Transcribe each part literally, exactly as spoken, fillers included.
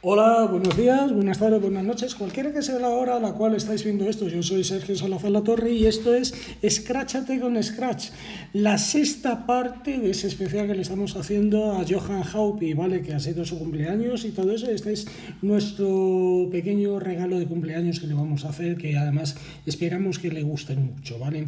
Hola, buenos días, buenas tardes, buenas noches, cualquiera que sea la hora a la cual estáis viendo esto. Yo soy Sergio Salazar Latorre y esto es Scratchate con Scratch, la sexta parte de ese especial que le estamos haciendo a Johan Haupi, ¿vale? Que ha sido su cumpleaños y todo eso. Este es nuestro pequeño regalo de cumpleaños que le vamos a hacer, que además esperamos que le gusten mucho, ¿vale?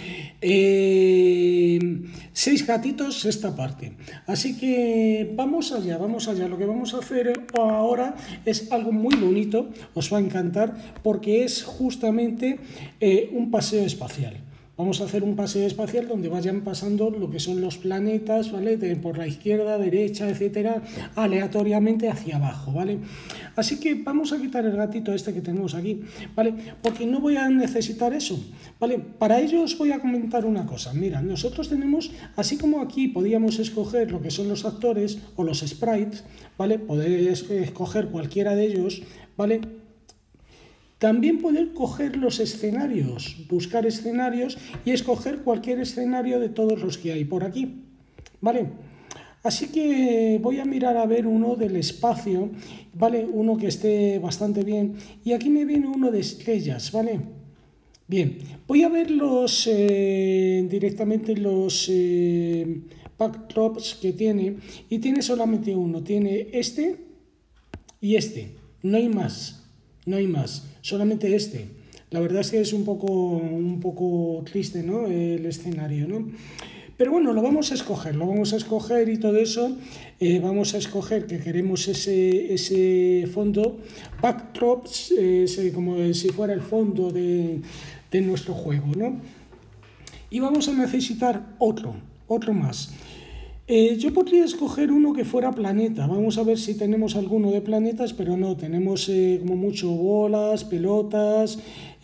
Eh, seis gatitos, sexta parte. Así que vamos allá, vamos allá. Lo que vamos a hacer ahora es algo muy bonito, os va a encantar, porque es justamente eh, un paseo espacial. Vamos a hacer un paseo espacial donde vayan pasando lo que son los planetas, ¿vale? De, por la izquierda, derecha, etcétera, aleatoriamente hacia abajo, ¿vale? Así que vamos a quitar el gatito este que tenemos aquí, ¿vale? Porque no voy a necesitar eso, ¿vale? Para ello os voy a comentar una cosa. Mira, nosotros tenemos, así como aquí podíamos escoger lo que son los actores o los sprites, ¿vale? Podéis escoger cualquiera de ellos, ¿vale? También poder coger los escenarios, buscar escenarios y escoger cualquier escenario de todos los que hay por aquí, ¿vale? Así que voy a mirar a ver uno del espacio, ¿vale? Uno que esté bastante bien. Y aquí me viene uno de estrellas, ¿vale? Bien, voy a ver los, eh, directamente los eh, backdrops que tiene. Y tiene solamente uno, tiene este y este, no hay más. No hay más, solamente este. La verdad es que es un poco, un poco triste, ¿no? El escenario, ¿no? Pero bueno, lo vamos a escoger, lo vamos a escoger y todo eso. Eh, vamos a escoger que queremos ese, ese fondo, backdrops, eh, como si fuera el fondo de, de nuestro juego, ¿no? Y vamos a necesitar otro, otro más. Eh, yo podría escoger uno que fuera planeta. Vamos a ver si tenemos alguno de planetas, pero no, tenemos eh, como mucho bolas, pelotas,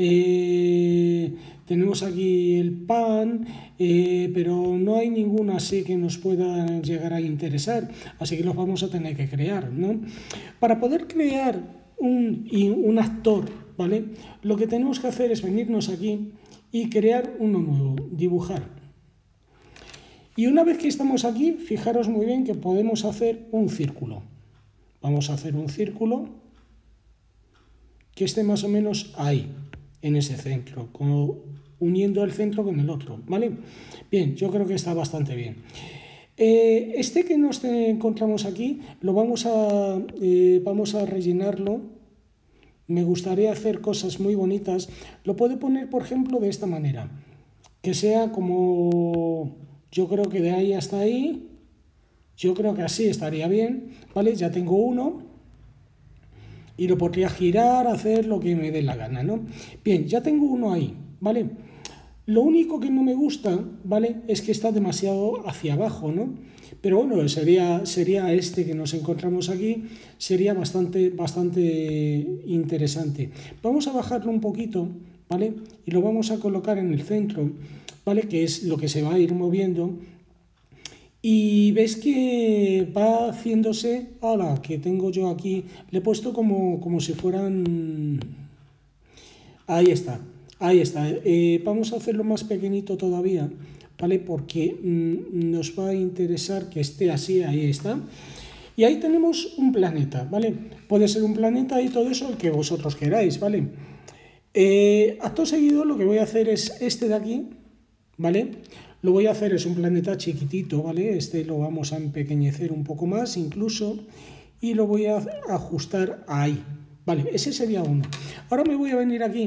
eh, tenemos aquí el pan, eh, pero no hay ninguno así que nos pueda llegar a interesar, así que los vamos a tener que crear, ¿no? Para poder crear un, un actor, ¿vale? Lo que tenemos que hacer es venirnos aquí y crear uno nuevo, dibujar. Y una vez que estamos aquí, fijaros muy bien que podemos hacer un círculo. Vamos a hacer un círculo que esté más o menos ahí, en ese centro, como uniendo el centro con el otro, ¿vale? Bien, yo creo que está bastante bien. Eh, este que nos encontramos aquí, lo vamos a, eh, vamos a rellenarlo. Me gustaría hacer cosas muy bonitas. Lo puedo poner, por ejemplo, de esta manera, que sea como... Yo creo que de ahí hasta ahí, yo creo que así estaría bien, ¿vale? Ya tengo uno y lo podría girar, hacer lo que me dé la gana, ¿no? Bien, ya tengo uno ahí, ¿vale? Lo único que no me gusta, ¿vale? Es que está demasiado hacia abajo, ¿no? Pero bueno, sería, sería este que nos encontramos aquí, sería bastante, bastante interesante. Vamos a bajarlo un poquito, ¿vale? Y lo vamos a colocar en el centro, ¿vale? Que es lo que se va a ir moviendo. Y ves que va haciéndose, ahora que tengo yo aquí, le he puesto como, como si fueran... Ahí está, ahí está. Eh, vamos a hacerlo más pequeñito todavía, ¿vale? Porque mmm, nos va a interesar que esté así, ahí está. Y ahí tenemos un planeta, ¿vale? Puede ser un planeta y todo eso, el que vosotros queráis, ¿vale? Eh, acto seguido lo que voy a hacer es este de aquí, ¿vale? Lo voy a hacer, es un planeta chiquitito, ¿vale? Este lo vamos a empequeñecer un poco más incluso y lo voy a ajustar ahí, ¿vale? Ese sería uno. Ahora me voy a venir aquí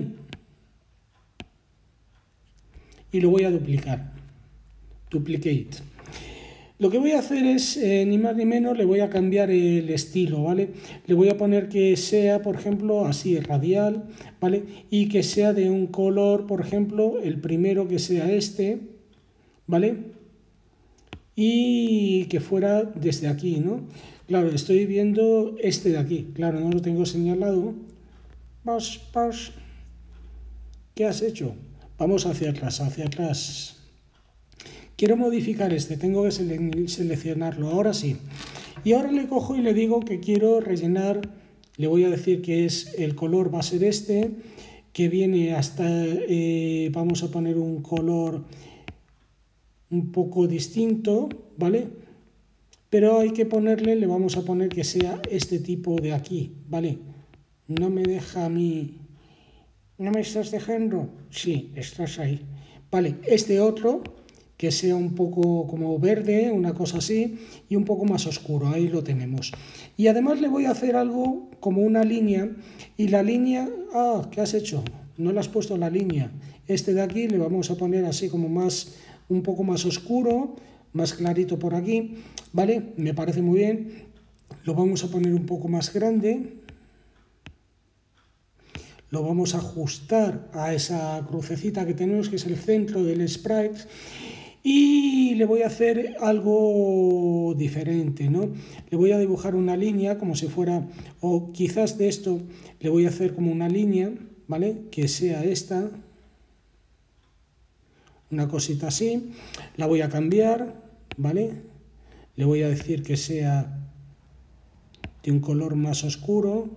y lo voy a duplicar, duplicate. Lo que voy a hacer es, eh, ni más ni menos, le voy a cambiar el estilo, ¿vale? Le voy a poner que sea, por ejemplo, así, radial, ¿vale? Y que sea de un color, por ejemplo, el primero que sea este, ¿vale? Y que fuera desde aquí, ¿no? Claro, estoy viendo este de aquí, claro, no lo tengo señalado. Pas, pas. ¿Qué has hecho? Vamos hacia atrás, hacia atrás. Quiero modificar este, tengo que sele seleccionarlo, ahora sí. Y ahora le cojo y le digo que quiero rellenar, le voy a decir que es el color va a ser este, que viene hasta, eh, vamos a poner un color un poco distinto, ¿vale? pero hay que ponerle, le vamos a poner que sea este tipo de aquí, ¿vale? No me deja a mí... ¿No me estás dejando? Sí, estás ahí. Vale, este otro, que sea un poco como verde, una cosa así, y un poco más oscuro, ahí lo tenemos. Y además le voy a hacer algo como una línea, y la línea... Ah, ¿qué has hecho? No le has puesto la línea. Este de aquí le vamos a poner así como más, un poco más oscuro, más clarito por aquí, ¿vale? Me parece muy bien. Lo vamos a poner un poco más grande. Lo vamos a ajustar a esa crucecita que tenemos, que es el centro del sprite, y le voy a hacer algo diferente, ¿no? Le voy a dibujar una línea como si fuera, o quizás de esto le voy a hacer como una línea, ¿vale? Que sea esta, una cosita así. La voy a cambiar, ¿vale? Le voy a decir que sea de un color más oscuro,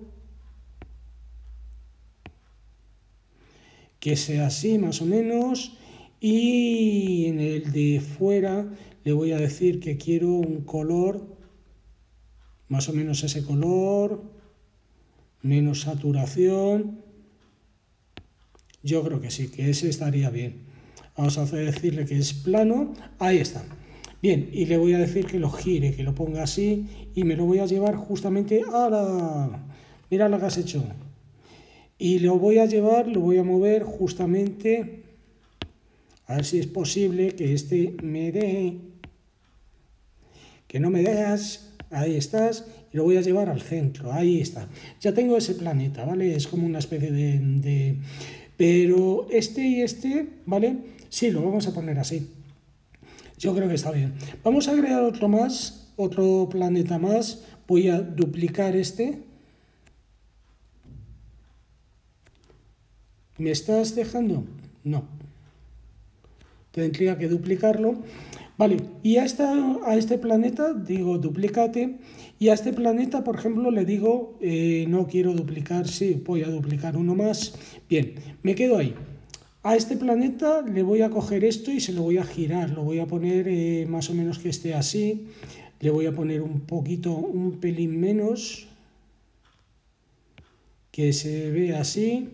que sea así más o menos, y en el de fuera le voy a decir que quiero un color más o menos ese color, menos saturación. Yo creo que sí, que ese estaría bien. Vamos a decirle que es plano, ahí está. Bien, y le voy a decir que lo gire, que lo ponga así, y me lo voy a llevar justamente a la... Mira lo que has hecho. Y lo voy a llevar, lo voy a mover justamente, a ver si es posible que este me dé, que no me dejas, ahí estás, y lo voy a llevar al centro, ahí está. Ya tengo ese planeta, ¿vale? Es como una especie de... de... Pero este y este, ¿vale? Sí, lo vamos a poner así. Yo creo que está bien. Vamos a crear otro más, otro planeta más. Voy a duplicar este. ¿Me estás dejando? No. Tendría que duplicarlo. Vale, y a, esta, a este planeta digo duplicate, y a este planeta, por ejemplo, le digo eh, no quiero duplicar, sí, voy a duplicar uno más. Bien, me quedo ahí. A este planeta le voy a coger esto y se lo voy a girar, lo voy a poner eh, más o menos que esté así, le voy a poner un poquito, un pelín menos, que se vea así,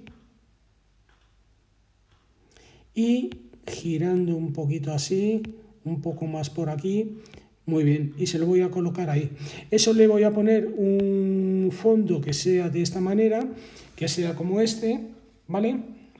y girando un poquito así, un poco más por aquí, muy bien, y se lo voy a colocar ahí. Eso le voy a poner un fondo que sea de esta manera, que sea como este, ¿vale?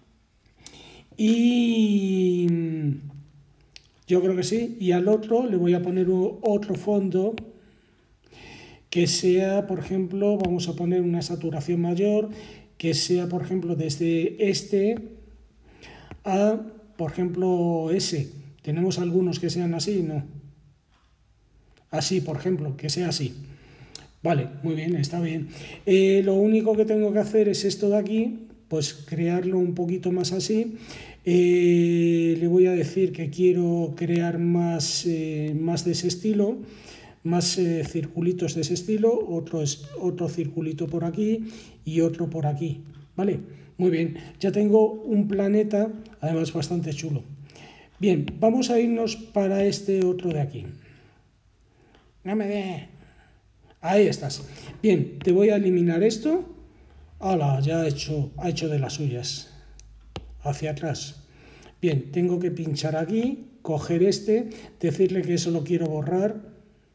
Y yo creo que sí, y al otro le voy a poner otro fondo que sea, por ejemplo, vamos a poner una saturación mayor, que sea, por ejemplo, desde este a, por ejemplo, ese. Tenemos algunos que sean así, ¿no? Así, por ejemplo, que sea así. Vale, muy bien, está bien. Eh, lo único que tengo que hacer es esto de aquí, pues crearlo un poquito más así. Eh, le voy a decir que quiero crear más, eh, más de ese estilo, más eh, circulitos de ese estilo, otro, es, otro circulito por aquí y otro por aquí, ¿vale? Muy bien, ya tengo un planeta, además bastante chulo. Bien, vamos a irnos para este otro de aquí. No me dé. Ahí estás. Bien, te voy a eliminar esto. ¡Hala! Ya ha hecho, ha hecho de las suyas. Hacia atrás. Bien, tengo que pinchar aquí, coger este, decirle que eso lo quiero borrar.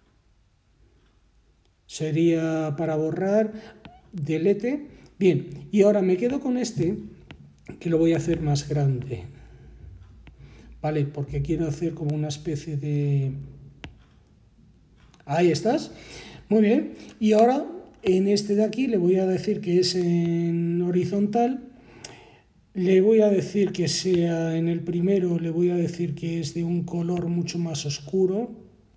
Sería para borrar, delete. Bien, y ahora me quedo con este, que lo voy a hacer más grande. Vale, porque quiero hacer como una especie de... Ahí estás. Muy bien. Y ahora en este de aquí le voy a decir que es en horizontal. Le voy a decir que sea en el primero, le voy a decir que es de un color mucho más oscuro.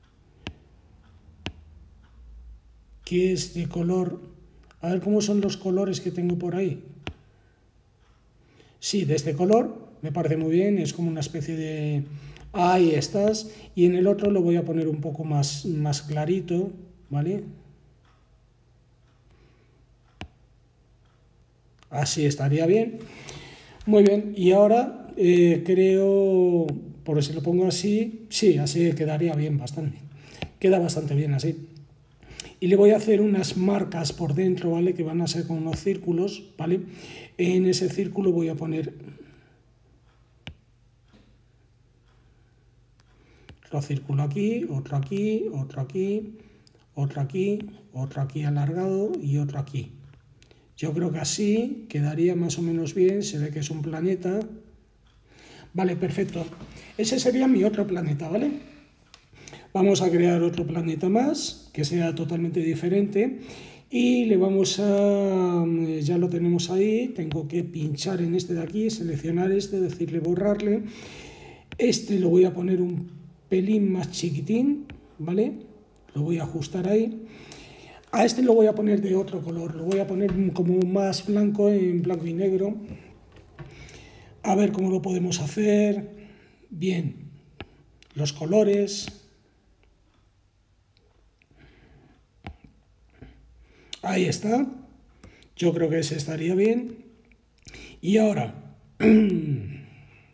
Que es de color... A ver cómo son los colores que tengo por ahí. Sí, de este color, me parece muy bien, es como una especie de... Ahí estás. Y en el otro lo voy a poner un poco más, más clarito, ¿vale? Así estaría bien. Muy bien, y ahora eh, creo, por si lo pongo así, sí, así quedaría bien bastante. queda bastante bien así. Y le voy a hacer unas marcas por dentro, ¿vale? Que van a ser con unos círculos, ¿vale? En ese círculo voy a poner otro círculo aquí, otro aquí, otro aquí, otro aquí, otro aquí alargado y otro aquí. Yo creo que así quedaría más o menos bien, se ve que es un planeta. Vale, perfecto. Ese sería mi otro planeta, ¿vale? Vamos a crear otro planeta más, que sea totalmente diferente. Y le vamos a... ya lo tenemos ahí, tengo que pinchar en este de aquí, seleccionar este, decirle borrarle. Este lo voy a poner un pelín más chiquitín, ¿vale? Lo voy a ajustar ahí. A este lo voy a poner de otro color, lo voy a poner como más blanco, en blanco y negro. A ver cómo lo podemos hacer. Bien, los colores. Ahí está. Yo creo que ese estaría bien. Y ahora, ¿qué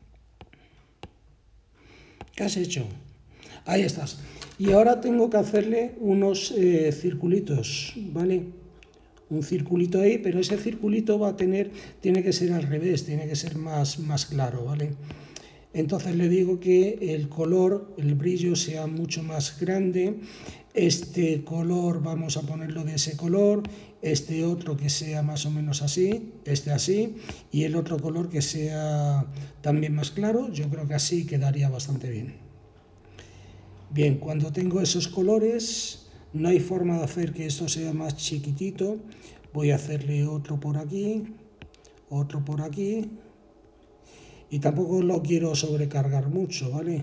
has hecho? Ahí estás. Y ahora tengo que hacerle unos eh, circulitos, ¿vale? Un circulito ahí, pero ese circulito va a tener, tiene que ser al revés, tiene que ser más, más claro, ¿vale? Entonces le digo que el color, el brillo sea mucho más grande. Este color vamos a ponerlo de ese color, este otro que sea más o menos así, este así, y el otro color que sea también más claro. Yo creo que así quedaría bastante bien. Bien, cuando tengo esos colores, no hay forma de hacer que esto sea más chiquitito. Voy a hacerle otro por aquí, otro por aquí. Y tampoco lo quiero sobrecargar mucho, ¿vale?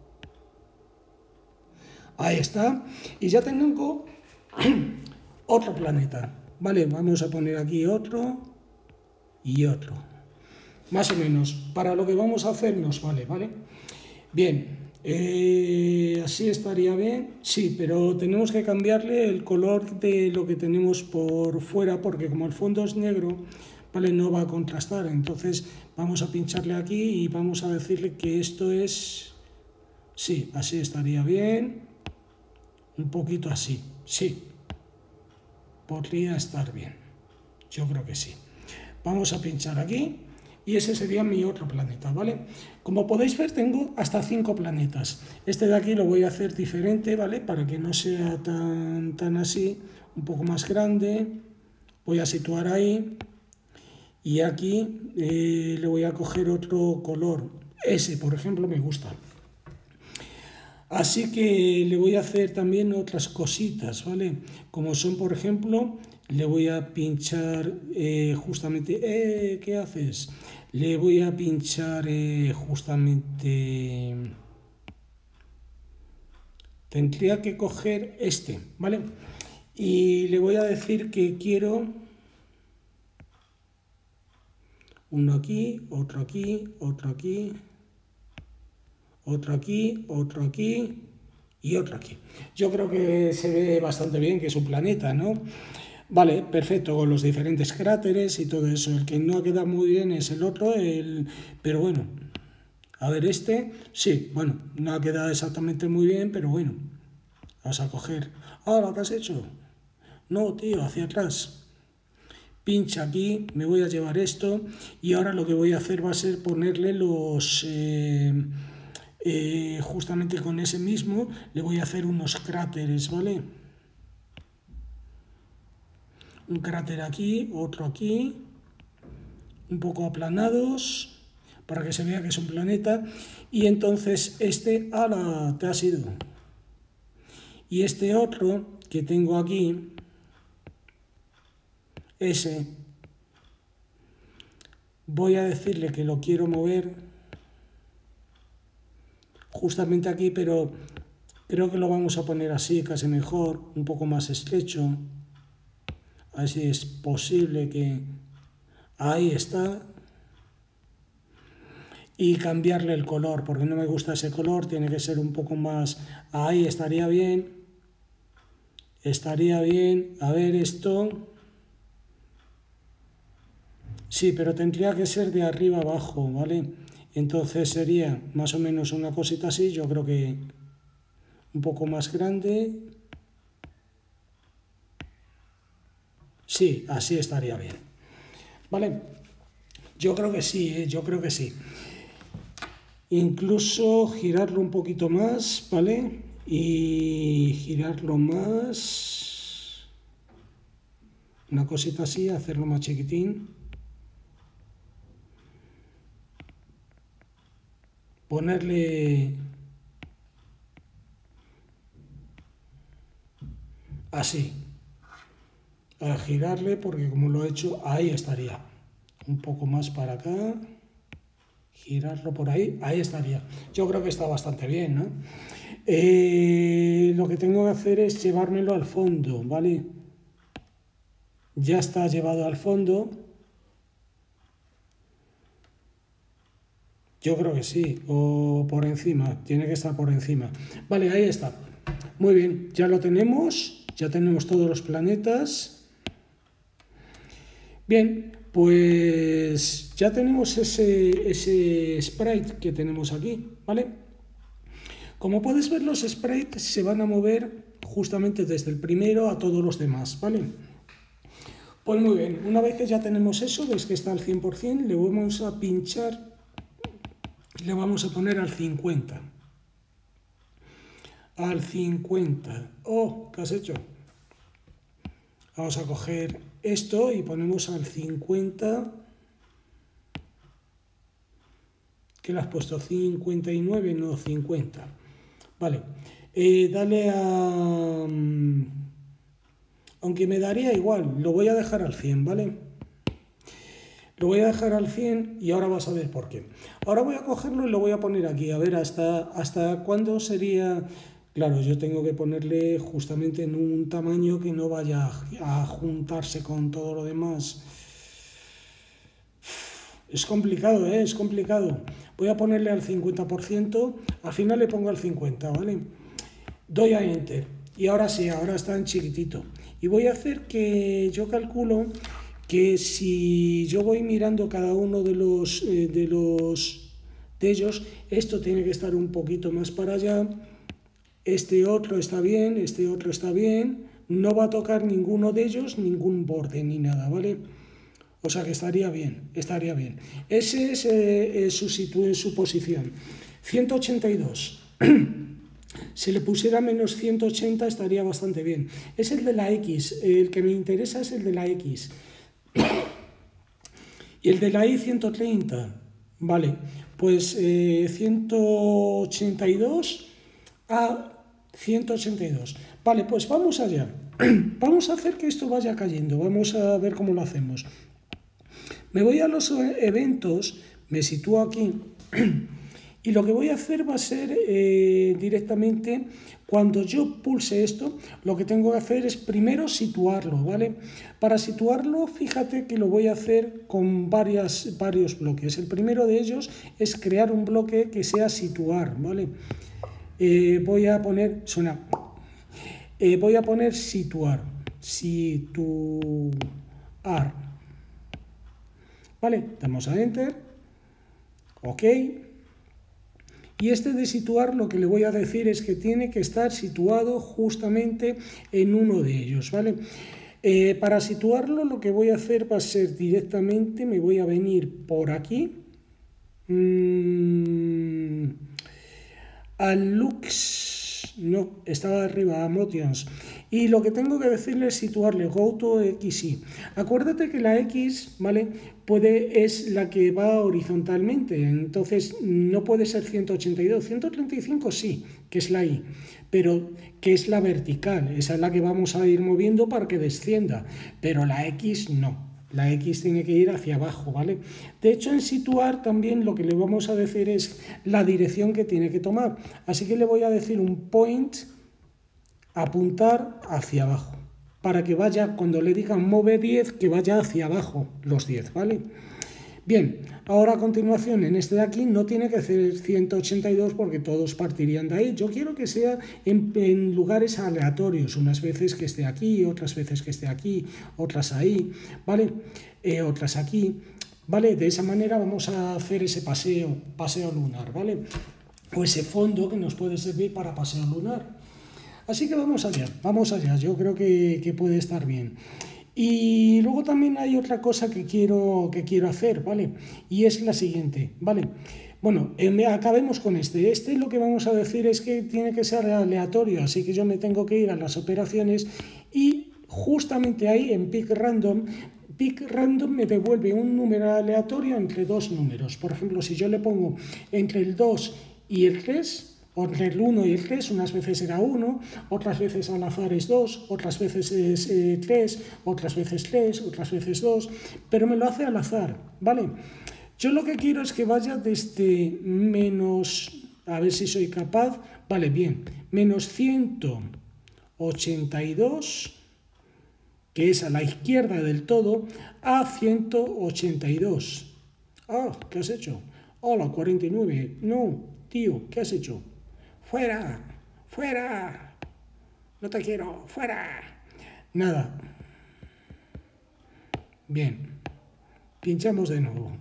Ahí está. Y ya tengo otro planeta. Vale, vamos a poner aquí otro y otro. Más o menos, para lo que vamos a hacer nos vale, ¿vale? Bien, eh, así estaría bien. Sí, pero tenemos que cambiarle el color de lo que tenemos por fuera, porque como el fondo es negro, ¿vale? No va a contrastar. Entonces vamos a pincharle aquí y vamos a decirle que esto es... Sí, así estaría bien. Un poquito así, sí. Podría estar bien. Yo creo que sí. Vamos a pinchar aquí y ese sería mi otro planeta, ¿vale? Como podéis ver, tengo hasta cinco planetas. Este de aquí lo voy a hacer diferente, ¿vale? Para que no sea tan, tan así, un poco más grande. Voy a situar ahí y aquí eh, le voy a coger otro color. Ese, por ejemplo, me gusta. Así que le voy a hacer también otras cositas, ¿vale? Como son, por ejemplo, le voy a pinchar eh, justamente... Eh, ¿qué haces? Le voy a pinchar eh, justamente... Tendría que coger este, ¿vale? Y le voy a decir que quiero... Uno aquí, otro aquí, otro aquí... Otro aquí, otro aquí y otro aquí. Yo creo que se ve bastante bien que es un planeta, ¿no? Vale, perfecto, con los diferentes cráteres y todo eso. El que no ha quedado muy bien es el otro, el... pero bueno. A ver, este, sí, bueno, no ha quedado exactamente muy bien, pero bueno. Vas a coger... Ah, ¿qué has hecho? No, tío, hacia atrás. Pincha aquí, me voy a llevar esto y ahora lo que voy a hacer va a ser ponerle los... Eh, Eh, justamente con ese mismo le voy a hacer unos cráteres, ¿vale? Un cráter aquí, otro aquí, un poco aplanados para que se vea que es un planeta. Y entonces este, ¡ala!, te ha sido. Y este otro que tengo aquí, ese, voy a decirle que lo quiero mover justamente aquí, pero creo que lo vamos a poner así, casi mejor, un poco más estrecho. A ver si es posible que... Ahí está. Y cambiarle el color, porque no me gusta ese color, tiene que ser un poco más... Ahí estaría bien. Estaría bien. A ver esto... Sí, pero tendría que ser de arriba abajo, ¿vale? Entonces sería más o menos una cosita así, yo creo que... un poco más grande. Sí, así estaría bien. ¿Vale? Yo creo que sí, ¿eh? Yo creo que sí. Incluso girarlo un poquito más, ¿vale? Y girarlo más. Una cosita así, hacerlo más chiquitín. Ponerle así. A girarle, porque como lo he hecho, ahí estaría. Un poco más para acá. Girarlo por ahí, ahí estaría. Yo creo que está bastante bien, ¿no? Eh, lo que tengo que hacer es llevármelo al fondo, ¿vale? Ya está llevado al fondo. Yo creo que sí, o por encima, tiene que estar por encima. Vale, ahí está. Muy bien, ya lo tenemos, ya tenemos todos los planetas. Bien, pues ya tenemos ese, ese sprite que tenemos aquí, ¿vale? Como puedes ver, los sprites se van a mover justamente desde el primero a todos los demás, ¿vale? Pues muy bien, una vez que ya tenemos eso, ves que está al cien por cien, le vamos a pinchar, le vamos a poner al cincuenta. Al cincuenta. Oh, ¿qué has hecho? Vamos a coger esto y ponemos al cincuenta. ¿Qué le has puesto? cincuenta y nueve, no, cincuenta. Vale, eh, dale a... Aunque me daría igual, lo voy a dejar al cien, ¿vale? Lo voy a dejar al cien y ahora vas a ver por qué. Ahora voy a cogerlo y lo voy a poner aquí, a ver hasta, hasta cuándo sería... Claro, yo tengo que ponerle justamente en un tamaño que no vaya a juntarse con todo lo demás. Es complicado, ¿eh? Es complicado. Voy a ponerle al cincuenta por ciento, al final le pongo al cincuenta, ¿vale? Doy a Enter y ahora sí, ahora está en chiquitito. Y voy a hacer que yo calculo que si yo voy mirando cada uno de los, eh, de los de ellos, esto tiene que estar un poquito más para allá. Este otro está bien, este otro está bien, no va a tocar ninguno de ellos, ningún borde ni nada, ¿vale? O sea que estaría bien, estaría bien. Ese es eh, su, situ su posición. ciento ochenta y dos. Si le pusiera menos ciento ochenta estaría bastante bien. Es el de la X, el que me interesa es el de la X. Y el de la Y ciento treinta, vale, pues eh, ciento ochenta y dos a ciento ochenta y dos. Vale, pues vamos allá. Vamos a hacer que esto vaya cayendo. Vamos a ver cómo lo hacemos. Me voy a los eventos, me sitúo aquí y lo que voy a hacer va a ser eh, directamente cuando yo pulse esto, lo que tengo que hacer es primero situarlo, ¿vale? Para situarlo, fíjate que lo voy a hacer con varias, varios bloques. El primero de ellos es crear un bloque que sea situar, ¿vale? Eh, voy a poner, suena, eh, voy a poner situar, situar, ¿vale? Damos a Enter, ok, y este de situar lo que le voy a decir es que tiene que estar situado justamente en uno de ellos, ¿vale? Eh, para situarlo lo que voy a hacer va a ser directamente, me voy a venir por aquí, mmm, al Lux, no, estaba arriba, a Motions, y lo que tengo que decirle es situarle Go to X Y. Acuérdate que la X, ¿vale? Puede, es la que va horizontalmente, entonces no puede ser ciento ochenta y dos, ciento treinta y cinco sí, que es la Y, pero que es la vertical, esa es la que vamos a ir moviendo para que descienda, pero la X no. La X tiene que ir hacia abajo, ¿vale? De hecho, en situar también lo que le vamos a decir es la dirección que tiene que tomar. Así que le voy a decir un point, apuntar hacia abajo, para que vaya, cuando le digan move diez, que vaya hacia abajo los diez, ¿vale? Bien, ahora a continuación en este de aquí no tiene que ser ciento ochenta y dos porque todos partirían de ahí. Yo quiero que sea en, en lugares aleatorios, unas veces que esté aquí, otras veces que esté aquí, otras ahí, ¿vale? Eh, otras aquí, ¿vale? De esa manera vamos a hacer ese paseo, paseo lunar, ¿vale? O ese fondo que nos puede servir para paseo lunar. Así que vamos allá, vamos allá, yo creo que, que puede estar bien. Y luego también hay otra cosa que quiero, que quiero hacer, ¿vale? Y es la siguiente, ¿vale? Bueno, eh, acabemos con este. Este lo que vamos a decir es que tiene que ser aleatorio, así que yo me tengo que ir a las operaciones y justamente ahí en pick random, pick random me devuelve un número aleatorio entre dos números. Por ejemplo, si yo le pongo entre el dos y el tres, o entre el uno y el tres, unas veces será uno, otras veces al azar es dos, otras veces es eh, tres, otras veces tres, otras veces dos, pero me lo hace al azar, ¿vale? Yo lo que quiero es que vaya desde menos, a ver si soy capaz, vale, bien, menos ciento ochenta y dos, que es a la izquierda del todo, a ciento ochenta y dos. Ah, ¿qué has hecho? Hola, cuarenta y nueve. No, tío, ¿qué has hecho? ¡Fuera! ¡Fuera! No te quiero, fuera. Nada. Bien, pinchamos de nuevo.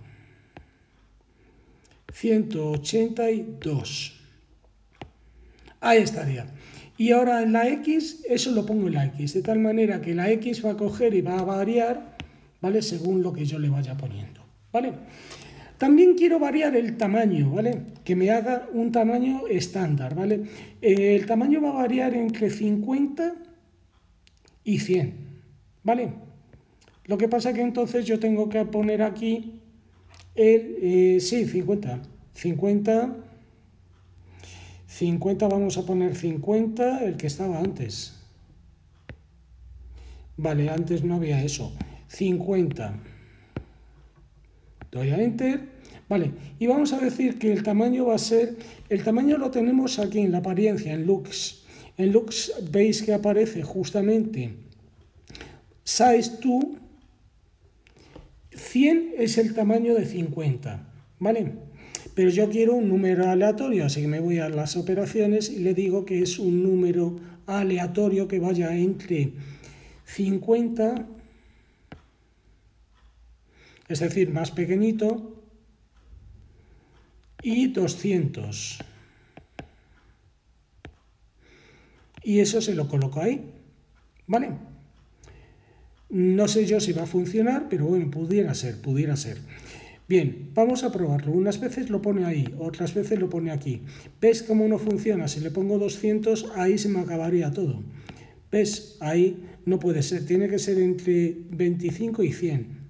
ciento ochenta y dos. Ahí estaría. Y ahora en la X, eso lo pongo en la X, de tal manera que la X va a coger y va a variar, ¿vale? Según lo que yo le vaya poniendo, ¿vale? También quiero variar el tamaño, ¿vale? Que me haga un tamaño estándar, ¿vale? Eh, el tamaño va a variar entre cincuenta y cien, ¿vale? Lo que pasa que entonces yo tengo que poner aquí el, eh, sí, cincuenta, cincuenta, cincuenta, vamos a poner cincuenta, el que estaba antes. Vale, antes no había eso, cincuenta. Doy a Enter, vale, y vamos a decir que el tamaño va a ser, el tamaño lo tenemos aquí en la apariencia, en Looks. En Looks veis que aparece justamente Size to, cien es el tamaño de cincuenta, ¿vale? Pero yo quiero un número aleatorio, así que me voy a las operaciones y le digo que es un número aleatorio que vaya entre cincuenta, es decir, más pequeñito, y doscientos. Y eso se lo coloco ahí, ¿vale? No sé yo si va a funcionar, pero bueno, pudiera ser, pudiera ser. Bien, vamos a probarlo. Unas veces lo pone ahí, otras veces lo pone aquí. ¿Ves cómo no funciona? Si le pongo doscientos, ahí se me acabaría todo. ¿Ves? Ahí no puede ser, tiene que ser entre veinticinco y cien.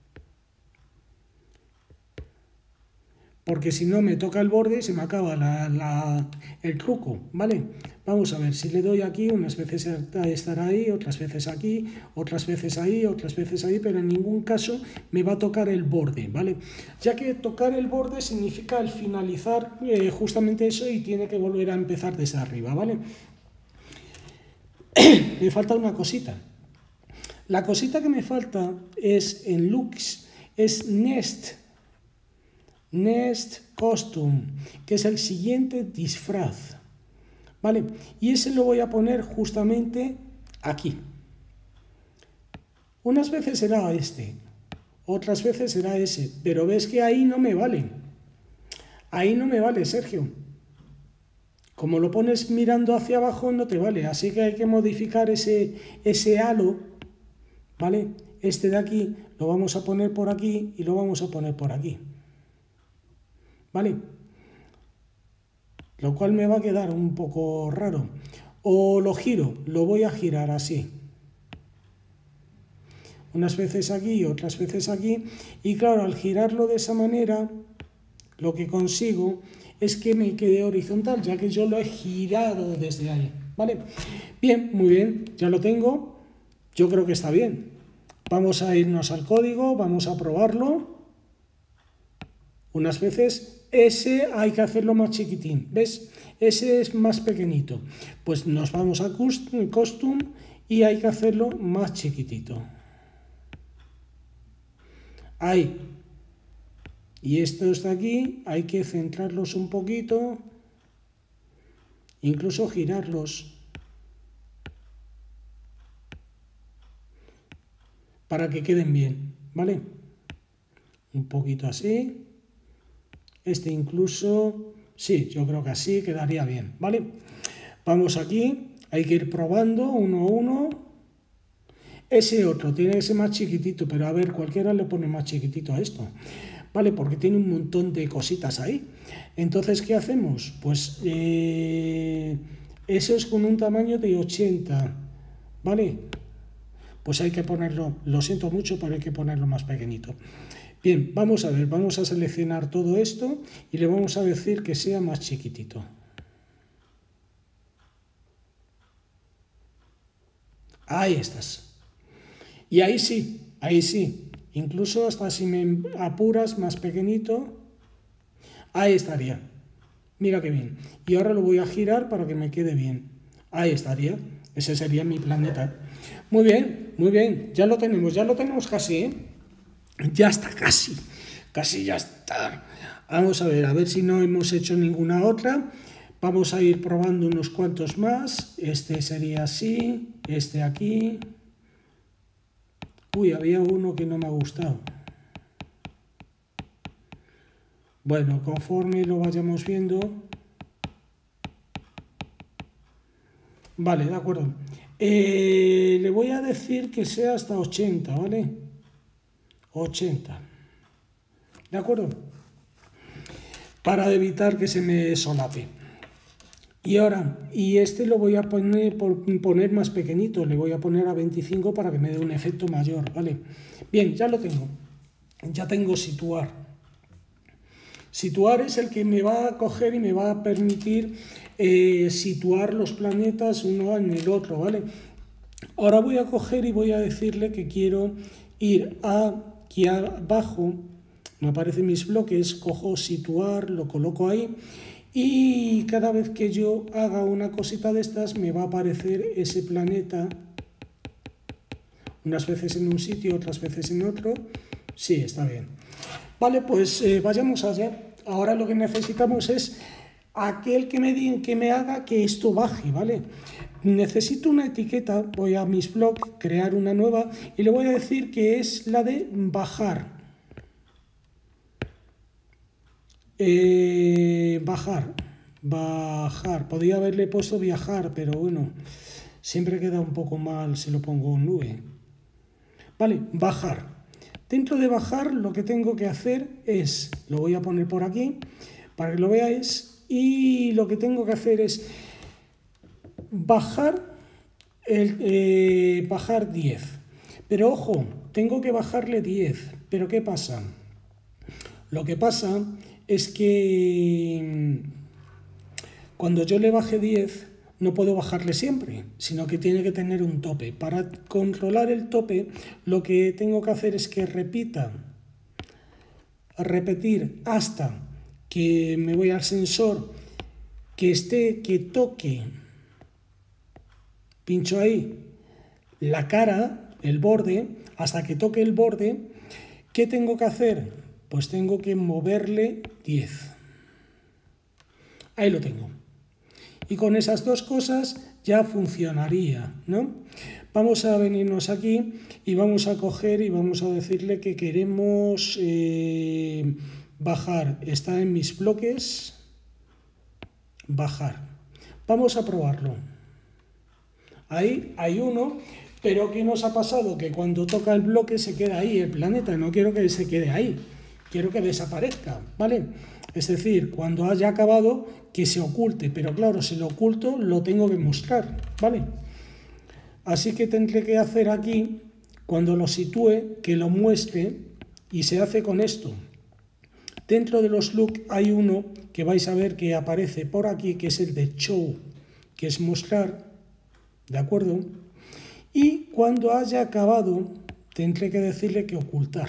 Porque si no me toca el borde y se me acaba la, la, el truco, ¿vale? Vamos a ver, si le doy aquí, unas veces estará ahí, otras veces aquí, otras veces ahí, otras veces ahí, pero en ningún caso me va a tocar el borde, ¿vale? Ya que tocar el borde significa al finalizar eh, justamente eso y tiene que volver a empezar desde arriba, ¿vale? Me falta una cosita. La cosita que me falta es en Looks, es Nest. Nest Costume, que es el siguiente disfraz, ¿vale? Y ese lo voy a poner justamente aquí. Unas veces será este, otras veces será ese, pero ves que ahí no me vale. Ahí no me vale, Sergio. Como lo pones mirando hacia abajo no te vale, así que hay que modificar ese, ese halo, ¿vale? Este de aquí lo vamos a poner por aquí y lo vamos a poner por aquí. ¿Vale? Lo cual me va a quedar un poco raro. O lo giro, lo voy a girar así. Unas veces aquí, otras veces aquí. Y claro, al girarlo de esa manera, lo que consigo es que me quede horizontal, ya que yo lo he girado desde ahí. ¿Vale? Bien, muy bien, ya lo tengo. Yo creo que está bien. Vamos a irnos al código, vamos a probarlo. Unas veces ese hay que hacerlo más chiquitín, ¿ves? Ese es más pequeñito. Pues nos vamos a Custom y hay que hacerlo más chiquitito. Ahí. Y estos de aquí hay que centrarlos un poquito, incluso girarlos, para que queden bien, ¿vale? Un poquito así. Este incluso, sí, yo creo que así quedaría bien, ¿vale? Vamos aquí hay que ir probando uno a uno. Ese otro tiene que ser más chiquitito, pero a ver, cualquiera le pone más chiquitito a esto, ¿vale? Porque tiene un montón de cositas ahí. Entonces, ¿qué hacemos? Pues eh, eso es con un tamaño de ochenta, ¿vale? Pues hay que ponerlo, lo siento mucho, pero hay que ponerlo más pequeñito. Bien, vamos a ver, vamos a seleccionar todo esto y le vamos a decir que sea más chiquitito. Ahí estás. Y ahí sí, ahí sí. Incluso hasta si me apuras más pequeñito, ahí estaría. Mira qué bien. Y ahora lo voy a girar para que me quede bien. Ahí estaría. Ese sería mi planeta. Muy bien, muy bien. Ya lo tenemos, ya lo tenemos casi, ¿eh? Ya está casi. Casi ya está. Vamos a ver, a ver si no hemos hecho ninguna otra. Vamos a ir probando unos cuantos más. Este sería así, este aquí. Uy, había uno que no me ha gustado. Bueno, conforme lo vayamos viendo. Vale, de acuerdo. Eh, le voy a decir que sea hasta ochenta, ¿vale? ochenta. ¿De acuerdo? Para evitar que se me solape. Y ahora, y este lo voy a poner, por poner más pequeñito, le voy a poner a veinticinco para que me dé un efecto mayor, ¿vale? Bien, ya lo tengo. Ya tengo situar. Situar es el que me va a coger y me va a permitir eh, situar los planetas uno en el otro, ¿vale? Ahora voy a coger y voy a decirle que quiero ir aquí abajo, me aparecen mis bloques, cojo situar, lo coloco ahí. Y cada vez que yo haga una cosita de estas me va a aparecer ese planeta, unas veces en un sitio, otras veces en otro. Sí, está bien. Vale, pues eh, vayamos allá. Ahora lo que necesitamos es aquel que me, di, que me haga que esto baje, ¿vale? Necesito una etiqueta, voy a mis blogs, crear una nueva y le voy a decir que es la de bajar. Eh, bajar, bajar, podría haberle puesto viajar, pero bueno, siempre queda un poco mal si lo pongo en nube. Vale, bajar. Dentro de bajar lo que tengo que hacer es, lo voy a poner por aquí para que lo veáis, y lo que tengo que hacer es bajar, el, eh, bajar diez. Pero ojo, tengo que bajarle diez. ¿Pero qué pasa? Lo que pasa es que cuando yo le baje diez, no puedo bajarle siempre, sino que tiene que tener un tope. Para controlar el tope, lo que tengo que hacer es que repita, repetir hasta que me voy al sensor, que esté, que toque, pincho ahí, la cara, el borde, hasta que toque el borde. ¿Qué tengo que hacer? Pues tengo que moverle diez. Ahí lo tengo. Y con esas dos cosas ya funcionaría, ¿no? Vamos a venirnos aquí y vamos a coger y vamos a decirle que queremos eh, bajar. Está en mis bloques. Bajar. Vamos a probarlo. Ahí hay uno, pero ¿qué nos ha pasado? Que cuando toca el bloque se queda ahí el planeta. No quiero que se quede ahí. Quiero que desaparezca, ¿vale? Es decir, cuando haya acabado, que se oculte. Pero claro, si lo oculto, lo tengo que mostrar, ¿vale? Así que tendré que hacer aquí, cuando lo sitúe, que lo muestre, y se hace con esto. Dentro de los look hay uno que vais a ver que aparece por aquí, que es el de show, que es mostrar, ¿de acuerdo? Y cuando haya acabado, tendré que decirle que ocultar.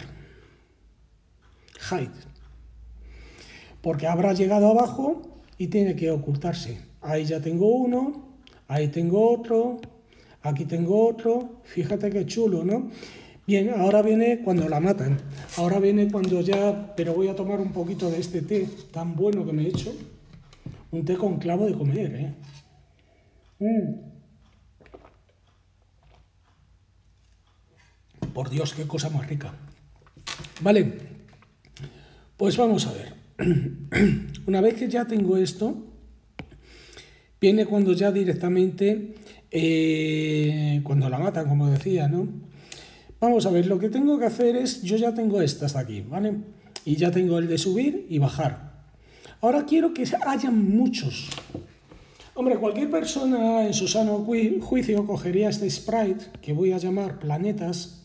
Hide. Porque habrá llegado abajo y tiene que ocultarse. Ahí ya tengo uno, ahí tengo otro, aquí tengo otro. Fíjate qué chulo, ¿no? Bien, ahora viene cuando la matan. Ahora viene cuando ya... Pero voy a tomar un poquito de este té tan bueno que me he hecho. Un té con clavo de comer, ¿eh? Mm. Por Dios, qué cosa más rica. Vale, pues vamos a ver. Una vez que ya tengo esto, viene cuando ya directamente eh, cuando la matan, como decía, ¿no? Vamos a ver, lo que tengo que hacer es, yo ya tengo esta hasta aquí, ¿vale? Y ya tengo el de subir y bajar. Ahora quiero que haya muchos. Hombre, cualquier persona en su sano juicio cogería este sprite, que voy a llamar planetas.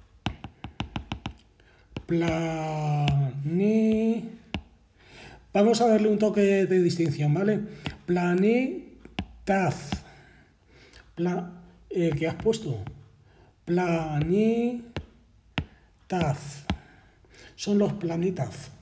Plane... Vamos a darle un toque de distinción, ¿vale? Planetaz. Pla... Eh, ¿Qué has puesto? Planetaz. Son los planetas.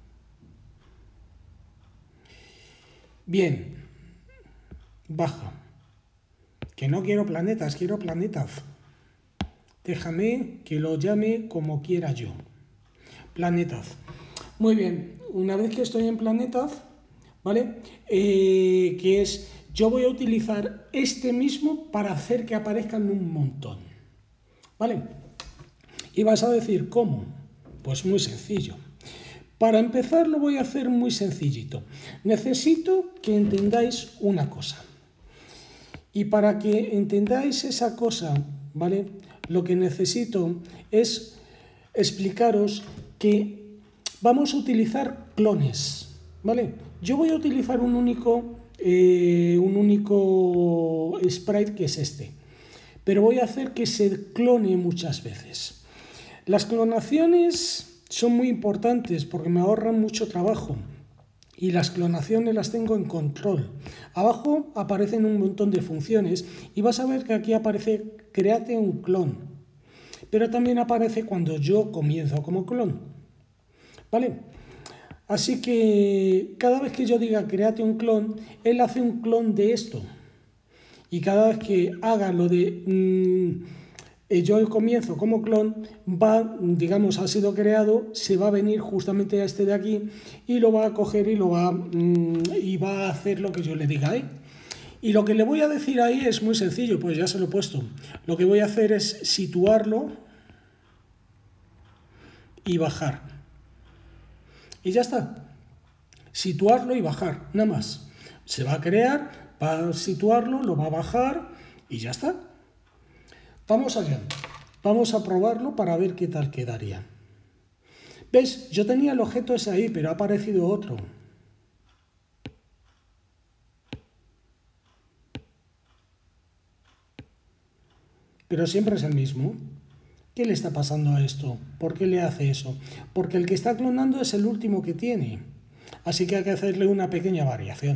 Bien. Baja. Que no quiero planetas, quiero planetas. Déjame que lo llame como quiera yo. Planetas. Muy bien. Una vez que estoy en planetas, ¿vale? Eh, que es... Yo voy a utilizar este mismo para hacer que aparezcan un montón. ¿Vale? Y vas a decir, ¿cómo? Pues muy sencillo. Para empezar lo voy a hacer muy sencillito. Necesito que entendáis una cosa. Y para que entendáis esa cosa, ¿vale? Lo que necesito es explicaros que vamos a utilizar clones, ¿vale? Yo voy a utilizar un único... Eh, un único sprite que es este, pero voy a hacer que se clone muchas veces. Las clonaciones son muy importantes porque me ahorran mucho trabajo y las clonaciones las tengo en control. Abajo aparecen un montón de funciones y vas a ver que aquí aparece créate un clon, pero también aparece cuando yo comienzo como clon, ¿vale? Así que cada vez que yo diga créate un clon, él hace un clon de esto. Y cada vez que haga lo de mmm, yo comienzo como clon, va, digamos, ha sido creado, se va a venir justamente a este de aquí y lo va a coger y, lo va, mmm, y va a hacer lo que yo le diga ahí. Y lo que le voy a decir ahí es muy sencillo, pues ya se lo he puesto. Lo que voy a hacer es situarlo y bajar. Y ya está. Situarlo y bajar, nada más. Se va a crear, va a situarlo, lo va a bajar y ya está. Vamos allá. Vamos a probarlo para ver qué tal quedaría. ¿Ves? Yo tenía el objeto ese ahí, pero ha aparecido otro. Pero siempre es el mismo. ¿Qué le está pasando a esto? ¿Por qué le hace eso? Porque el que está clonando es el último que tiene. Así que hay que hacerle una pequeña variación.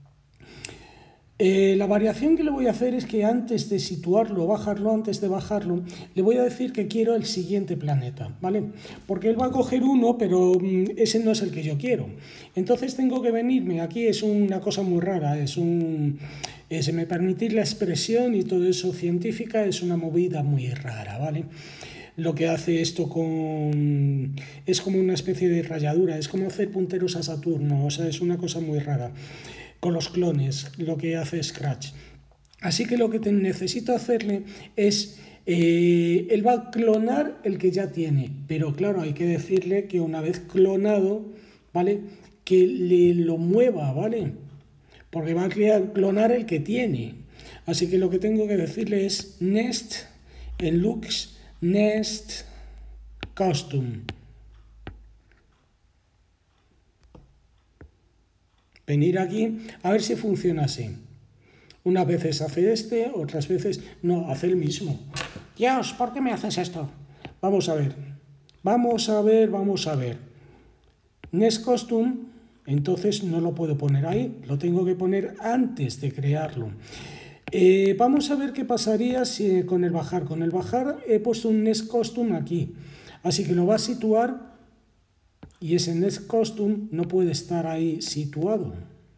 Eh, la variación que le voy a hacer es que antes de situarlo o bajarlo, antes de bajarlo, le voy a decir que quiero el siguiente planeta, ¿vale? Porque él va a coger uno, pero mm, ese no es el que yo quiero. Entonces tengo que venirme, aquí es una cosa muy rara, es un... Eh, si me permitís la expresión y todo eso científica, es una movida muy rara, ¿vale? Lo que hace esto con... es como una especie de ralladura, es como hacer punteros a Saturno, o sea, es una cosa muy rara. Con los clones, lo que hace Scratch. Así que lo que te necesito hacerle es... Eh, él va a clonar el que ya tiene, pero claro, hay que decirle que una vez clonado, ¿vale? Que le lo mueva, ¿vale? Porque va a crear, clonar el que tiene. Así que lo que tengo que decirle es nest en looks, nest custom. Venir aquí a ver si funciona así. Unas veces hace este, otras veces no, hace el mismo. Dios, ¿por qué me haces esto? Vamos a ver. Vamos a ver, vamos a ver. Nest custom, entonces no lo puedo poner ahí, lo tengo que poner antes de crearlo. Eh, vamos a ver qué pasaría si con el bajar. Con el bajar he puesto un nest custom aquí, así que lo va a situar y ese nest custom no puede estar ahí situado.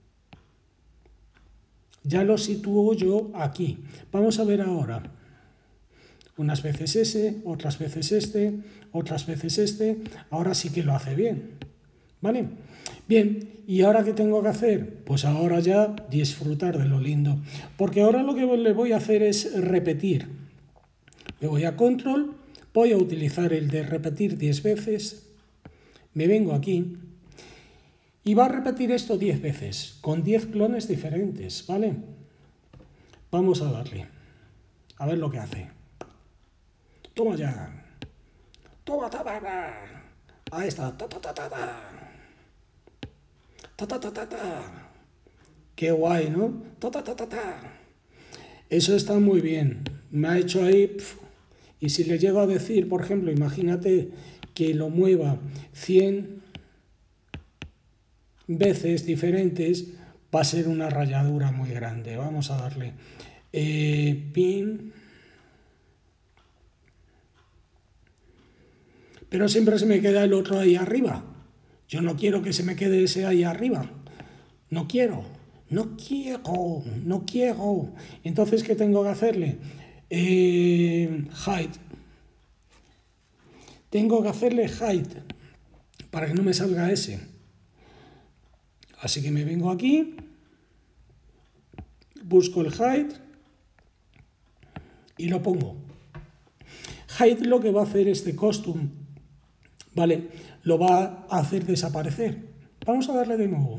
Ya lo sitúo yo aquí. Vamos a ver ahora. Unas veces ese, otras veces este, otras veces este. Ahora sí que lo hace bien. ¿Vale? Bien, ¿y ahora qué tengo que hacer? Pues ahora ya disfrutar de lo lindo. Porque ahora lo que le voy a hacer es repetir. Me voy a control, voy a utilizar el de repetir diez veces. Me vengo aquí. Y va a repetir esto diez veces, con diez clones diferentes, ¿vale? Vamos a darle. A ver lo que hace. Toma ya. Toma, toma, toma. Ahí está. Ta, ta, ta, ta, ta. Ta, ta, ta, ta, ta. Qué guay, ¿no? Ta, ta, ta, ta, ta. Eso está muy bien. Me ha hecho ahí... Pf. Y si le llego a decir, por ejemplo, imagínate que lo mueva cien veces diferentes, va a ser una rayadura muy grande. Vamos a darle eh, pin. Pero siempre se me queda el otro ahí arriba. Yo no quiero que se me quede ese ahí arriba. No quiero, no quiero, no quiero. Entonces, ¿qué tengo que hacerle? Eh, hide. Tengo que hacerle hide para que no me salga ese. Así que me vengo aquí, busco el hide y lo pongo. Hide lo que va a hacer este costume, ¿vale? Lo va a hacer desaparecer. Vamos a darle de nuevo.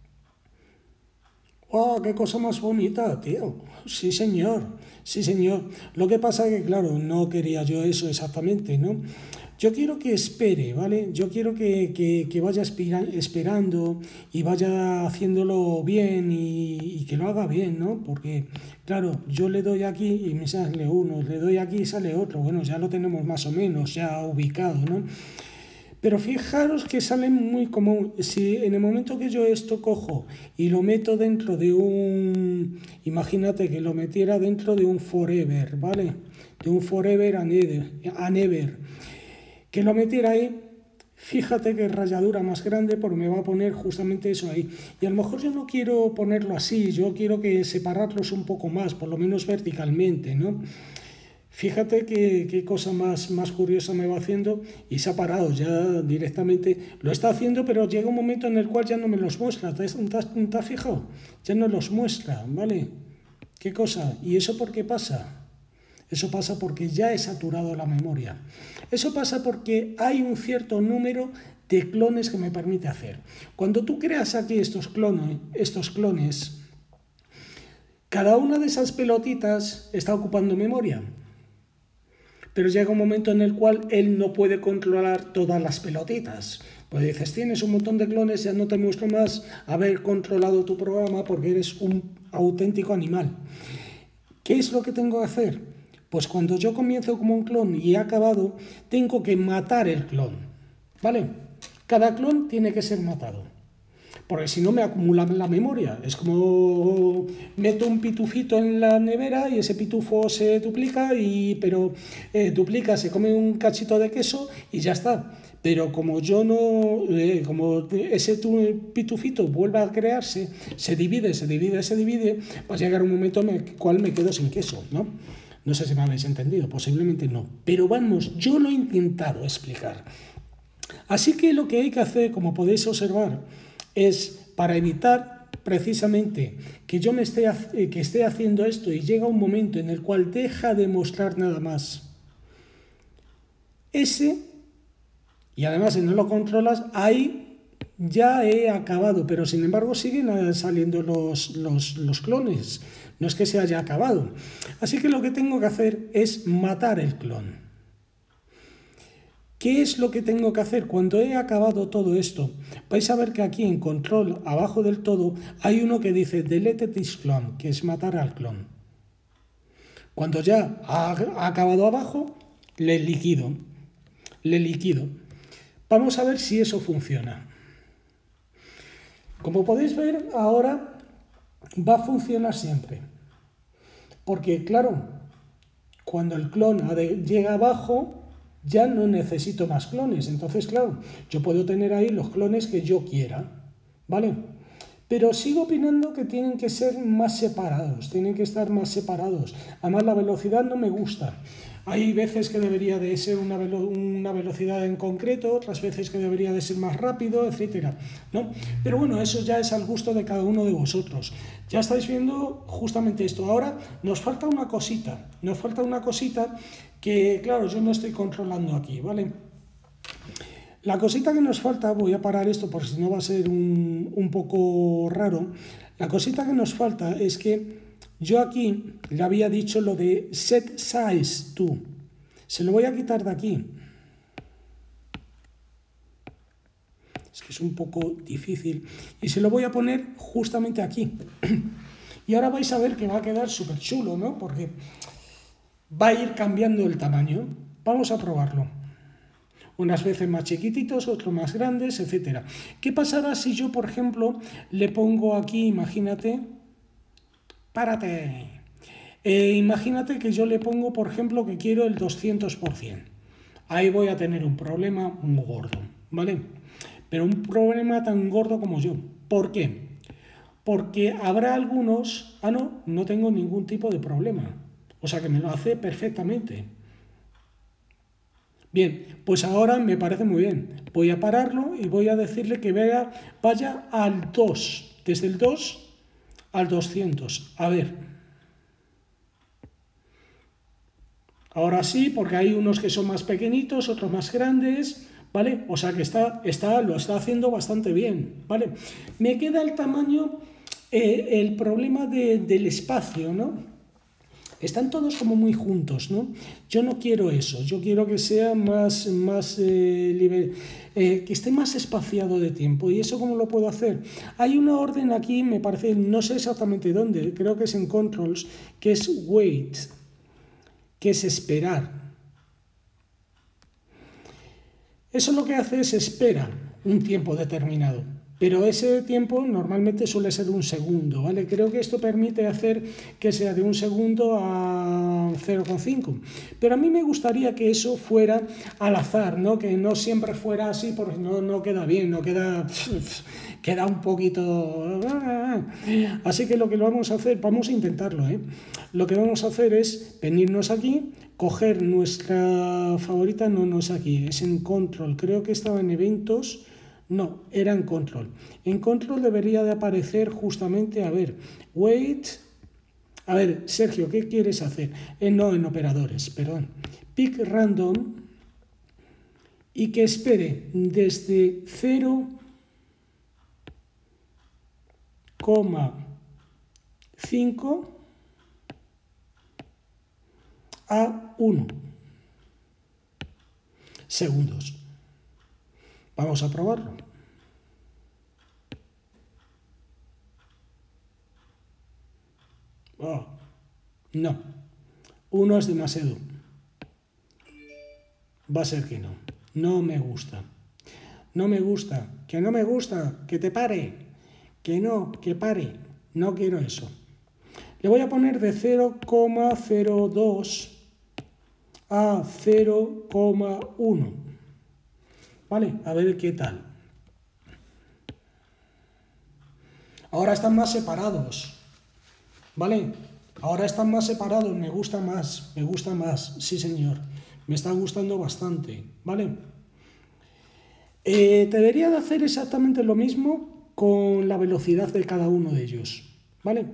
¡Oh, qué cosa más bonita, tío! Sí, señor, sí, señor. Lo que pasa es que, claro, no quería yo eso exactamente, ¿no? Yo quiero que espere, ¿vale? Yo quiero que, que, que vaya espera, esperando y vaya haciéndolo bien y, y que lo haga bien, ¿no? Porque, claro, yo le doy aquí y me sale uno, le doy aquí y sale otro. Bueno, ya lo tenemos más o menos ya ubicado, ¿no? Pero fijaros que salen muy común. Si en el momento que yo esto cojo y lo meto dentro de un... Imagínate que lo metiera dentro de un forever, ¿vale? De un forever and ever. And ever. Que lo metiera ahí, fíjate qué rayadura más grande porque me va a poner justamente eso ahí. Y a lo mejor yo no quiero ponerlo así, yo quiero que separarlos un poco más, por lo menos verticalmente, ¿no? Fíjate qué, qué cosa más, más curiosa me va haciendo y se ha parado ya directamente. Lo está haciendo, pero llega un momento en el cual ya no me los muestra. ¿Te has, te has fijado? Ya no los muestra, ¿vale? ¿Qué cosa? ¿Y eso por qué pasa? Eso pasa porque ya he saturado la memoria. Eso pasa porque hay un cierto número de clones que me permite hacer. Cuando tú creas aquí estos clones, estos clones, cada una de esas pelotitas está ocupando memoria. Pero llega un momento en el cual él no puede controlar todas las pelotitas. Pues dices, tienes un montón de clones, ya no te muestro más haber controlado tu programa porque eres un auténtico animal. ¿Qué es lo que tengo que hacer? Pues cuando yo comienzo como un clon y he acabado, tengo que matar el clon, ¿vale? Cada clon tiene que ser matado, porque si no me acumula la memoria. Es como meto un pitufito en la nevera y ese pitufo se duplica, y, pero eh, duplica, se come un cachito de queso y ya está. Pero como yo no, eh, como ese pitufito vuelve a crearse, se divide, se divide, se divide, va a llegar un momento en el cual me quedo sin queso, ¿no? No sé si me habéis entendido, posiblemente no. Pero vamos, yo lo he intentado explicar. Así que lo que hay que hacer, como podéis observar, es para evitar precisamente que yo me esté, que esté haciendo esto y llega un momento en el cual deja de mostrar nada más. Ese, y además si no lo controlas, ahí ya he acabado, pero sin embargo siguen saliendo los, los, los clones. No es que se haya acabado. Así que lo que tengo que hacer es matar el clon. ¿Qué es lo que tengo que hacer? Cuando he acabado todo esto, vais a ver que aquí en control, abajo del todo, hay uno que dice delete this clone, que es matar al clon. Cuando ya ha, ha acabado abajo, le liquido. Le liquido. Vamos a ver si eso funciona. Como podéis ver, ahora va a funcionar siempre. Porque, claro, cuando el clon llega abajo, ya no necesito más clones. Entonces, claro, yo puedo tener ahí los clones que yo quiera, ¿vale? Pero sigo opinando que tienen que ser más separados, tienen que estar más separados. Además, la velocidad no me gusta. Hay veces que debería de ser una, velo una velocidad en concreto, otras veces que debería de ser más rápido, etcétera, ¿no? Pero bueno, eso ya es al gusto de cada uno de vosotros. Ya estáis viendo justamente esto. Ahora nos falta una cosita, nos falta una cosita que, claro, yo no estoy controlando aquí, ¿vale? La cosita que nos falta, voy a parar esto porque si no va a ser un, un poco raro. La cosita que nos falta es que yo aquí le había dicho lo de set size to. Se lo voy a quitar de aquí. Es que es un poco difícil. Y se lo voy a poner justamente aquí. Y ahora vais a ver que va a quedar súper chulo, ¿no? Porque va a ir cambiando el tamaño. Vamos a probarlo. Unas veces más chiquititos, otros más grandes, etcétera. ¿Qué pasará si yo, por ejemplo, le pongo aquí, imagínate, párate, eh, imagínate que yo le pongo, por ejemplo, que quiero el doscientos por ciento. Ahí voy a tener un problema muy gordo, ¿vale? Pero un problema tan gordo como yo. ¿Por qué? Porque habrá algunos, ah no, no tengo ningún tipo de problema. O sea que me lo hace perfectamente. Bien, pues ahora me parece muy bien. Voy a pararlo y voy a decirle que vaya, vaya al dos, desde el dos al doscientos. A ver. Ahora sí, porque hay unos que son más pequeñitos, otros más grandes, ¿vale? O sea que está, está, lo está haciendo bastante bien, ¿vale? Me queda el tamaño, eh, el problema de, del espacio, ¿no? Están todos como muy juntos, ¿no? Yo no quiero eso, yo quiero que sea más, más eh, libre, eh, que esté más espaciado de tiempo. ¿Y eso cómo lo puedo hacer? Hay una orden aquí, me parece, no sé exactamente dónde, creo que es en Controls, que es Wait, que es esperar. Eso lo que hace es espera un tiempo determinado. Pero ese tiempo normalmente suele ser un segundo, ¿vale? Creo que esto permite hacer que sea de un segundo a cero coma cinco. Pero a mí me gustaría que eso fuera al azar, ¿no? Que no siempre fuera así porque no, no queda bien, no queda... queda un poquito... Así que lo que vamos a hacer, vamos a intentarlo, ¿eh? Lo que vamos a hacer es venirnos aquí, coger nuestra favorita, no, no es aquí, es en Control, creo que estaba en Eventos... No, era en Control. En Control debería de aparecer justamente, a ver, Wait. A ver, Sergio, ¿qué quieres hacer? Eh, no, en operadores, perdón. Pick Random y que espere desde cero coma cinco a uno segundos. Vamos a probarlo. Oh, no. Uno es demasiado. Va a ser que no. No me gusta. No me gusta. Que no me gusta. Que te pare. Que no, que pare. No quiero eso. Le voy a poner de cero coma cero dos a cero coma uno. Vale, a ver qué tal. Ahora están más separados. ¿Vale? Ahora están más separados, me gusta más, me gusta más, sí señor. Me está gustando bastante, ¿vale? Eh, debería de hacer exactamente lo mismo con la velocidad de cada uno de ellos, ¿vale?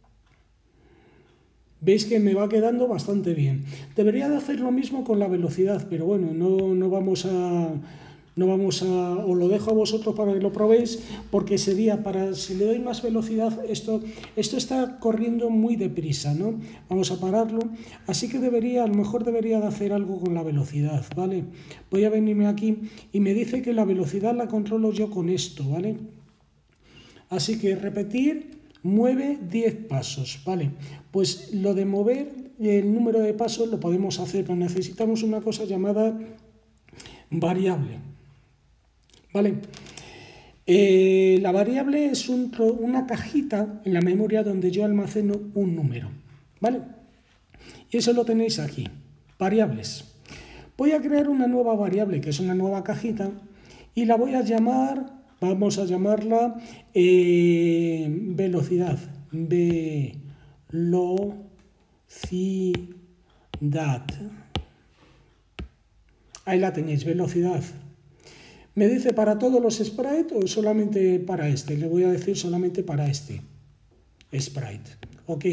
Veis que me va quedando bastante bien. Debería de hacer lo mismo con la velocidad, pero bueno, no, no vamos a... No vamos a, os lo dejo a vosotros para que lo probéis, porque sería para, si le doy más velocidad, esto, esto está corriendo muy deprisa, ¿no? Vamos a pararlo, así que debería, a lo mejor debería de hacer algo con la velocidad, ¿vale? Voy a venirme aquí y me dice que la velocidad la controlo yo con esto, ¿vale? Así que repetir, mueve diez pasos, ¿vale? Pues lo de mover el número de pasos lo podemos hacer, pero necesitamos una cosa llamada variable. ¿Vale? Eh, la variable es un, una cajita en la memoria donde yo almaceno un número, ¿vale? Y eso lo tenéis aquí, variables. Voy a crear una nueva variable, que es una nueva cajita, y la voy a llamar, vamos a llamarla eh, velocidad, velocidad. Ahí la tenéis, velocidad. ¿Me dice para todos los sprites o solamente para este? Le voy a decir solamente para este sprite. Ok.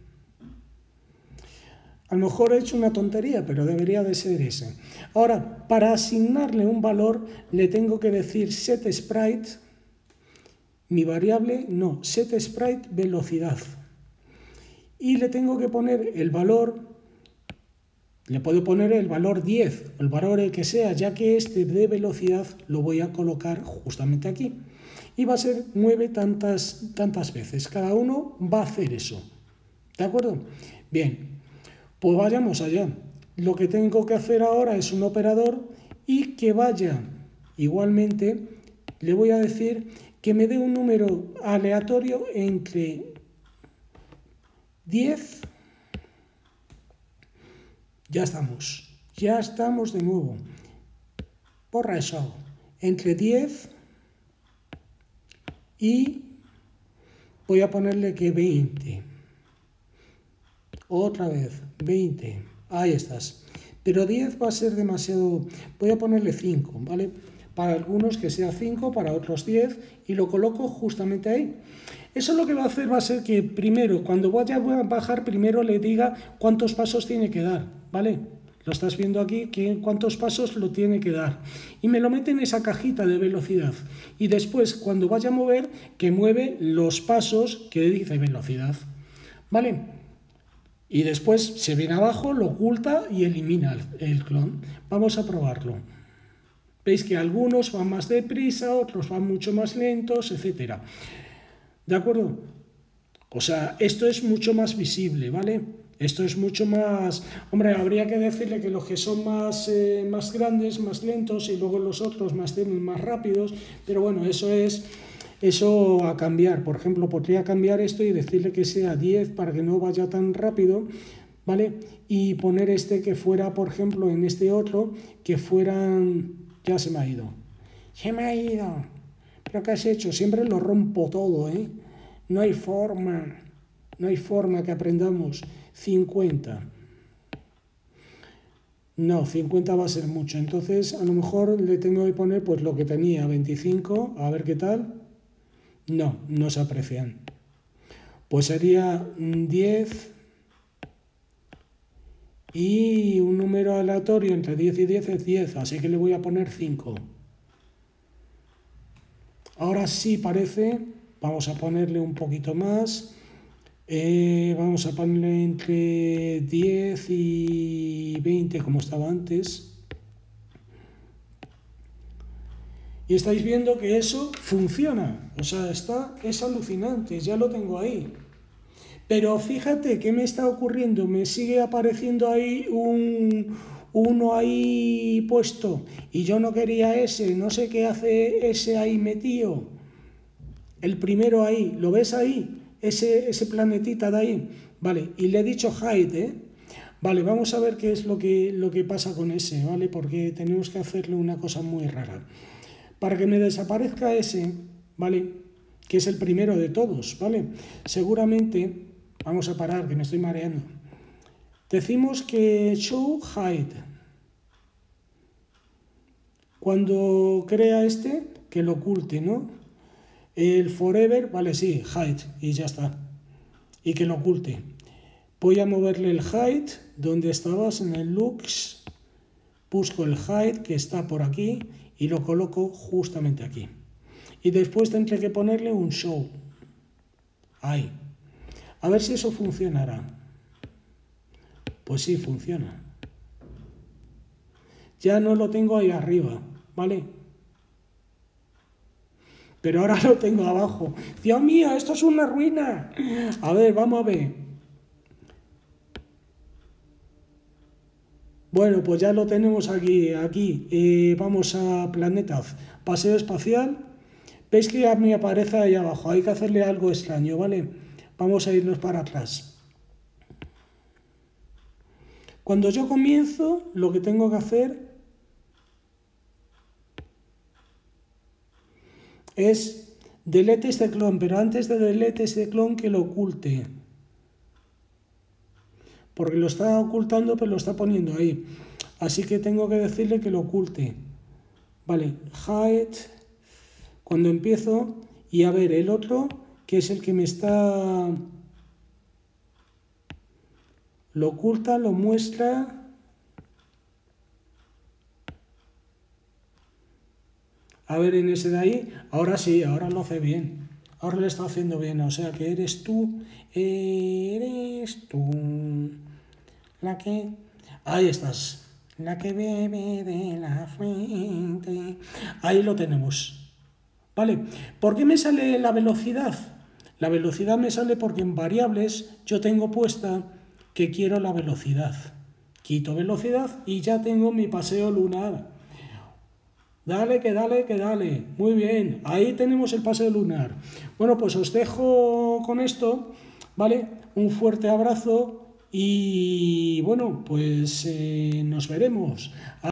A lo mejor he hecho una tontería, pero debería de ser ese. Ahora, para asignarle un valor, le tengo que decir setSprite, mi variable, no, setSprite velocidad. y le tengo que poner el valor, le puedo poner el valor diez, el valor el que sea, ya que este de velocidad lo voy a colocar justamente aquí. Y va a ser nueve tantas, tantas veces. Cada uno va a hacer eso. ¿De acuerdo? Bien, pues vayamos allá. Lo que tengo que hacer ahora es un operador y que vaya, igualmente, le voy a decir que me dé un número aleatorio entre diez, ya estamos, ya estamos de nuevo, borra eso, entre diez y voy a ponerle que veinte, otra vez, veinte, ahí estás, pero diez va a ser demasiado, voy a ponerle cinco, ¿vale? Para algunos que sea cinco, para otros diez, y lo coloco justamente ahí. Eso lo que va a hacer va a ser que primero, cuando vaya a bajar, primero le diga cuántos pasos tiene que dar, ¿vale? Lo estás viendo aquí, que cuántos pasos lo tiene que dar. Y me lo mete en esa cajita de velocidad. Y después, cuando vaya a mover, que mueve los pasos que dice velocidad, ¿vale? Y después se viene abajo, lo oculta y elimina el clon. Vamos a probarlo. Veis que algunos van más deprisa, otros van mucho más lentos, etcétera. ¿De acuerdo? O sea, esto es mucho más visible, ¿vale? Esto es mucho más... Hombre, habría que decirle que los que son más, eh, más grandes, más lentos, y luego los otros más, más rápidos, pero bueno, eso es... Eso a cambiar. Por ejemplo, podría cambiar esto y decirle que sea diez para que no vaya tan rápido, ¿vale? Y poner este que fuera, por ejemplo, en este otro, que fueran... Ya se me ha ido. Se me ha ido. ¿Pero qué has hecho? Siempre lo rompo todo, ¿eh? No hay forma. No hay forma que aprendamos. cincuenta. No, cincuenta va a ser mucho. Entonces, a lo mejor le tengo que poner pues lo que tenía, veinticinco. A ver qué tal. No, no se aprecian. Pues sería diez y un número aleatorio entre diez y diez es diez, así que le voy a poner cinco. Ahora sí parece, vamos a ponerle un poquito más, eh, vamos a ponerle entre diez y veinte como estaba antes. Y estáis viendo que eso funciona, o sea, está, es alucinante, ya lo tengo ahí. Pero fíjate qué me está ocurriendo, me sigue apareciendo ahí un, uno ahí puesto y yo no quería ese, no sé qué hace ese ahí metido. El primero ahí, ¿lo ves ahí? Ese, ese planetita de ahí. Vale, y le he dicho hide, ¿eh? Vale, vamos a ver qué es lo que, lo que pasa con ese, ¿vale? Porque tenemos que hacerle una cosa muy rara. Para que me desaparezca ese, ¿vale? Que es el primero de todos, ¿vale? Seguramente, vamos a parar, que me estoy mareando. Decimos que show hide. Cuando crea este, que lo oculte, ¿no? El forever, vale, sí, hide, y ya está. Y que lo oculte. Voy a moverle el hide, donde estabas en el looks. Busco el hide, que está por aquí, y lo coloco justamente aquí. Y después tendré que ponerle un show. Ahí. A ver si eso funcionará. Pues sí, funciona. Ya no lo tengo ahí arriba, ¿vale? Pero ahora lo tengo abajo. Dios mío, esto es una ruina. A ver, vamos a ver. Bueno, pues ya lo tenemos aquí. aquí. Eh, vamos a planeta, paseo espacial. Veis que ya me aparece ahí abajo. Hay que hacerle algo extraño, ¿vale? Vamos a irnos para atrás. Cuando yo comienzo, lo que tengo que hacer es delete este clon, pero antes de delete este clon que lo oculte. Porque lo está ocultando, pero lo está poniendo ahí. Así que tengo que decirle que lo oculte. Vale, hide. Cuando empiezo, y a ver, el otro, que es el que me está... Lo oculta, lo muestra... A ver, en ese de ahí, ahora sí, ahora lo hace bien. ahora le está haciendo bien, o sea que eres tú, eres tú, la que, ahí estás, la que bebe de la fuente, ahí lo tenemos, ¿vale? ¿Por qué me sale la velocidad? La velocidad me sale porque en variables yo tengo puesta que quiero la velocidad, quito velocidad y ya tengo mi paseo lunar. Dale, que dale, que dale. Muy bien, ahí tenemos el paseo lunar. Bueno, pues os dejo con esto, ¿vale? Un fuerte abrazo y bueno, pues eh, nos veremos.